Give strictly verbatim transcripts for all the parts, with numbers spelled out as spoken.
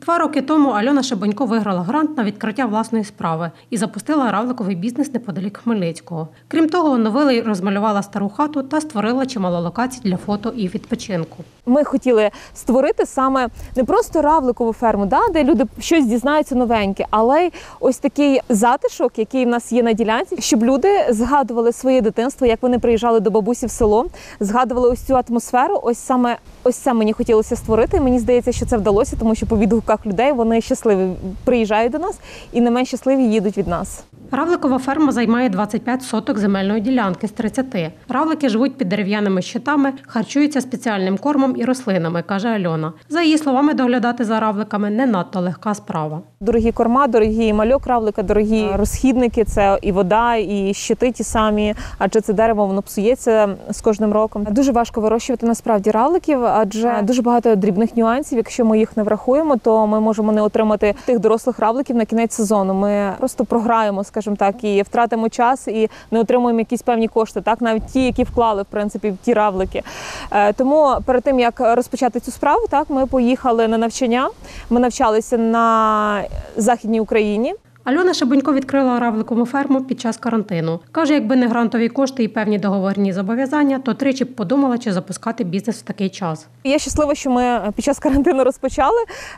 Два роки тому Альона Шебенько виграла грант на відкриття власної справи і запустила равликовий бізнес неподалік Хмельницького. Крім того, оновила й розмалювала стару хату та створила чимало локацій для фото і відпочинку. Ми хотіли створити саме не просто равликову ферму, да, де люди щось дізнаються новеньке, але й ось такий затишок, який в нас є на ділянці, щоб люди згадували своє дитинство, як вони приїжджали до бабусі в село, згадували ось цю атмосферу. Ось саме ось це мені хотілося створити. І мені здається, що це вдалося, тому що по відгуках людей вони щасливі приїжджають до нас і не менш щасливі їдуть від нас. Равликова ферма займає двадцять п'ять соток земельної ділянки з тридцяти. Равлики живуть під дерев'яними щитами, харчуються спеціальним кормом і рослинами, каже Альона. За її словами, доглядати за равликами не надто легка справа. Дорогі корма, дорогі мальок равлика, дорогі розхідники – це і вода, і щити ті самі, адже це дерево, воно псується з кожним роком. Дуже важко вирощувати насправді равликів, адже дуже багато дрібних нюансів. Якщо ми їх не врахуємо, то ми можемо не отримати тих дорослих равликів на кінець сезону. Ми просто програємо, скажімо так, і втратимо час, і не отримуємо якісь певні кошти, так, навіть ті, які вклали, в принципі, в ті равлики. Тому перед тим, як розпочати цю справу, так, ми поїхали на навчання. Ми навчалися на Західній Україні. Альона Шебенько відкрила равликову ферму під час карантину. Каже, якби не грантові кошти і певні договірні зобов'язання, то тричі б подумала, чи запускати бізнес в такий час. Я щаслива, що ми під час карантину розпочали,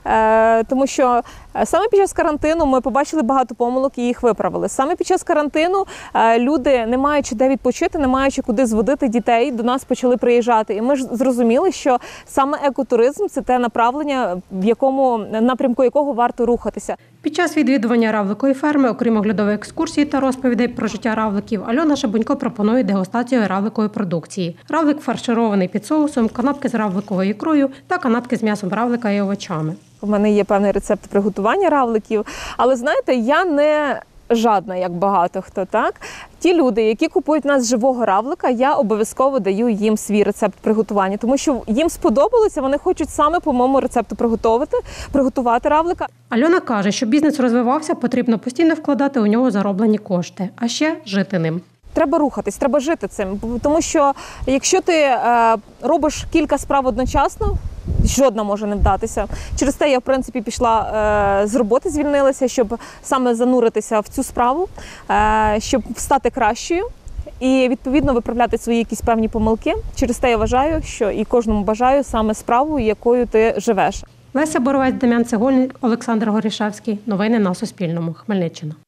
тому що саме під час карантину ми побачили багато помилок і їх виправили. Саме під час карантину люди, не маючи де відпочити, не маючи куди зводити дітей, до нас почали приїжджати. І ми ж зрозуміли, що саме екотуризм – це те направлення, в якому напрямку якого варто рухатися. Під час відвідування равликової ферми, окрім оглядової екскурсії та розповідей про життя равликів, Альона Шебенько пропонує дегустацію равликової продукції. Равлик фарширований під соусом, канапки з равликовою ікрою та канапки з м'ясом равлика і овочами. У мене є певний рецепт приготування равликів, але, знаєте, я не жадна, як багато хто, так? Ті люди, які купують у нас живого равлика, я обов'язково даю їм свій рецепт приготування, тому що їм сподобалося, вони хочуть саме по моєму рецепту приготувати, приготувати равлика. Альона каже, щоб бізнес розвивався, потрібно постійно вкладати у нього зароблені кошти, а ще жити ним. Треба рухатись, треба жити цим, тому що якщо ти е, робиш кілька справ одночасно, жодна може не вдатися. Через те я, в принципі, пішла е, з роботи, звільнилася, щоб саме зануритися в цю справу, е, щоб стати кращою і, відповідно, виправляти свої якісь певні помилки. Через те я вважаю, що і кожному бажаю саме справу, якою ти живеш. Леся Боровець, Дем'ян Цегольник, Олександр Горішевський. Новини на Суспільному. Хмельниччина.